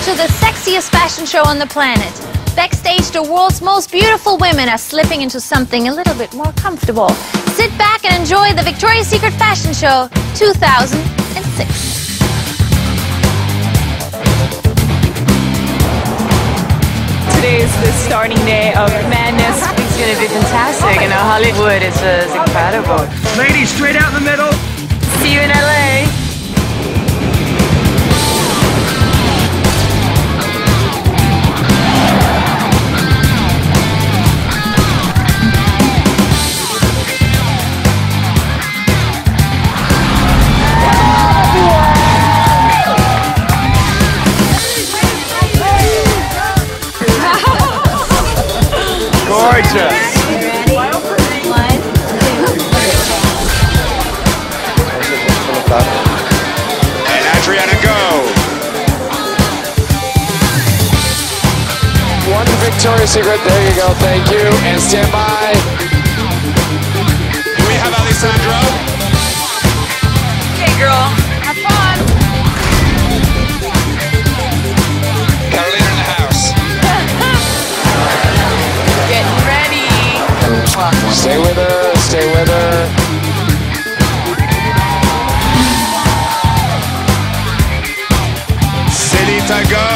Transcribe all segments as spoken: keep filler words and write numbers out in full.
to the sexiest fashion show on the planet. Backstage, the world's most beautiful women are slipping into something a little bit more comfortable. Sit back and enjoy the Victoria's Secret Fashion Show two thousand six. Today is the starting day of madness. It's going to be fantastic. You know, Hollywood is, uh, is incredible. Ladies, straight out in the middle. See you in L A. Gorgeous. And Adriana, go. One Victoria's Secret. There you go. Thank you. And stand by. We have Alessandro. Okay, girl. Have fun. Carolina in the house. Getting ready. Stay with her. Stay with her. Celita, go.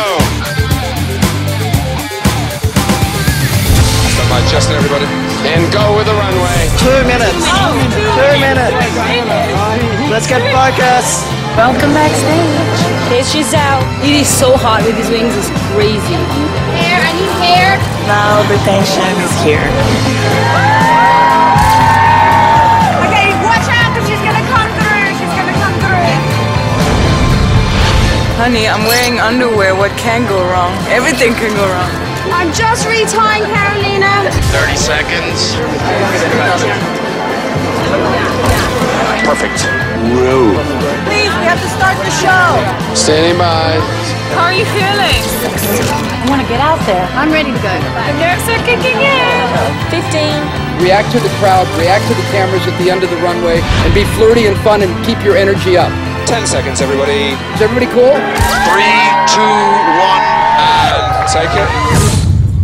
Stand by, Justin, everybody. And go with the runway. Two minutes. Oh, Two minutes. Let's get focused. Welcome backstage. Here's Giselle. It is so hot with these wings. It's crazy. Hair, I need hair. Now the tension is here. Okay, watch out, because she's gonna come through. She's gonna come through. Honey, I'm wearing underwear. What can go wrong? Everything can go wrong. I'm just retying Carolina. thirty seconds. Perfect. Whoa. Please, we have to start the show. Standing by. How are you feeling? I want to get out there. I'm ready to go. The nerves are kicking in. fifteen. React to the crowd, react to the cameras at the end of the runway, and be flirty and fun and keep your energy up. ten seconds, everybody. Is everybody cool? Three, two, one, and take it.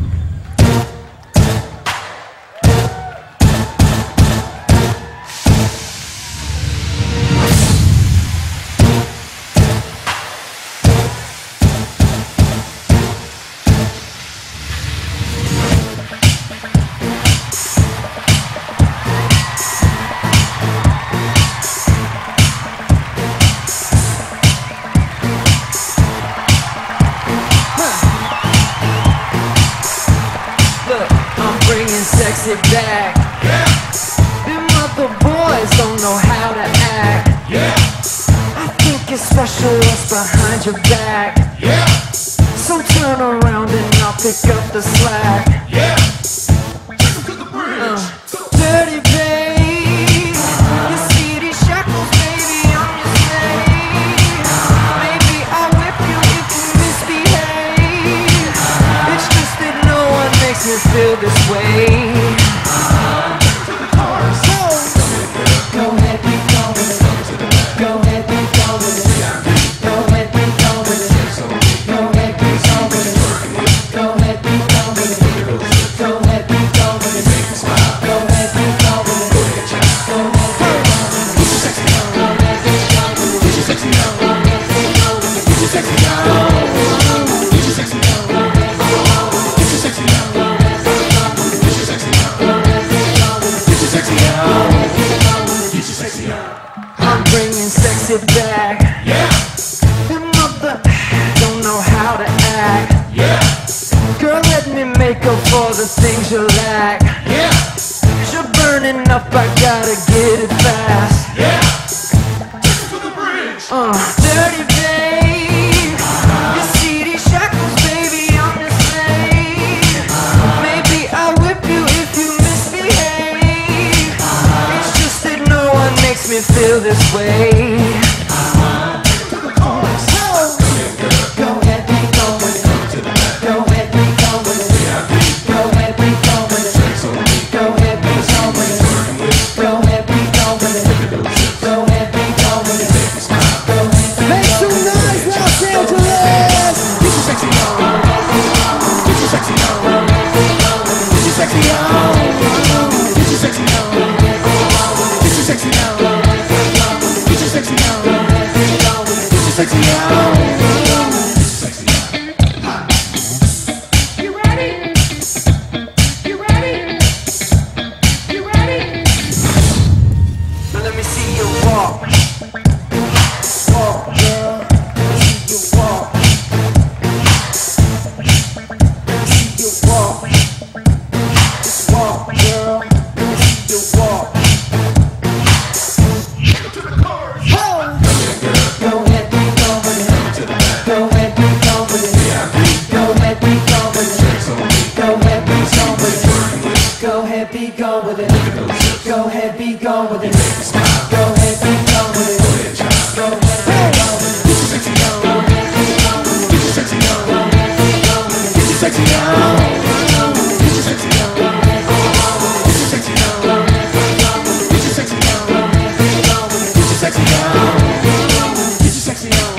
Sexy back. Yeah. Them other boys don't know how to act. Yeah. I think it's special what's behind your back. Yeah. So turn around and I'll pick up the slack. Yeah. Uh, dirty babe, you see these shackles, baby, on your slave. Maybe I'll whip you if you misbehave. It's just that no one makes me feel this way. I'm bringing sexy back. Yeah. Them mother don't know how to act. Yeah. Girl, let me make up for the things you lack. Yeah. You're burning up, I gotta get it fast. Yeah. To the bridge. Uh, dirty babe, you see these shackles, baby, on your slave. Maybe I'll whip you if you misbehave. It's just that no one makes me feel this way. Make some noise, Los Angeles! sexy on. You ready? You ready? You ready? Now let me see you walk. Walk, girl. Let me see you walk. Let me see you walk. Just walk, girl. Let me see you walk. Go ahead, be gone with it. Go ahead, be gone with it. Go ahead, be gone with it. Go ahead, be gone with it. Go ahead, be gone with it. Go ahead, be gone with it. Go ahead, be gone with it. Go ahead, be gone with it. Go ahead, be gone with it. Get your sexy on. Get your sexy on. Get your sexy on. Get your sexy on. Get your sexy on. Get your sexy on. Get your sexy on. Get your sexy on.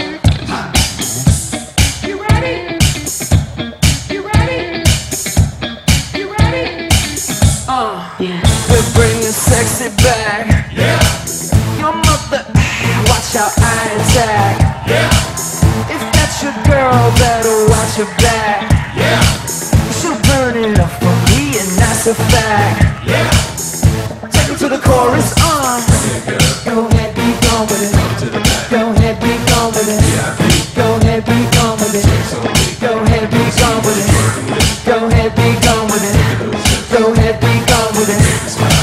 You ready? You ready? You ready? Uh, yeah. We're bringing sexy back. Yeah. Your mother, watch how I attack. Yeah. If that's your girl, better watch her back. Yeah. She'll burn it up for me, and that's a fact. Yeah. Take her to the chorus, uh. Go ahead, be gone with it. Go ahead, be gone with it. Go ahead, be gone with it. Go ahead, be gone with it. Go ahead, be gone with it. Go ahead, be gone with it.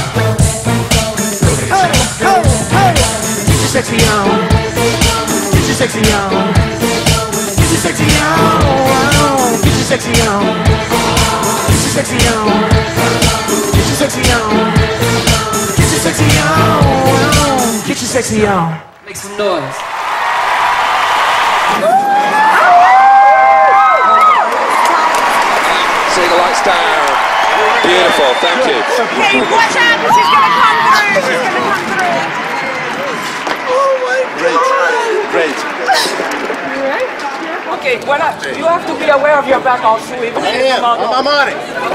Hey, hey, hey! Get your sexy on. Get your sexy on. Get your sexy on. Get your sexy on. Get your sexy on. Get your sexy on. Get your sexy on. Get your sexy on. Make some noise. See the lights down. Beautiful, thank you. Okay, watch out, because she's gonna come through. She's gonna come through. Great. Great. Okay, well, you have to be aware of your back also. I am. I'm on it.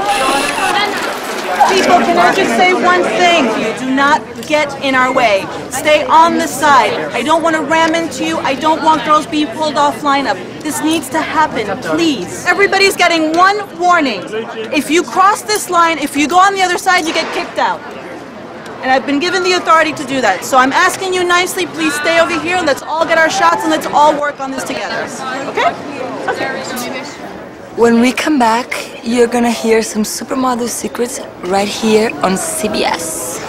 People, can I just say one thing? Do not get in our way. Stay on the side. I don't want to ram into you. I don't want girls being pulled off lineup. This needs to happen, please. Everybody's getting one warning. If you cross this line, if you go on the other side, you get kicked out. And I've been given the authority to do that. So I'm asking you nicely, please stay over here. Let's all get our shots and let's all work on this together. Okay? Okay. When we come back, you're gonna hear some supermodel secrets right here on C B S.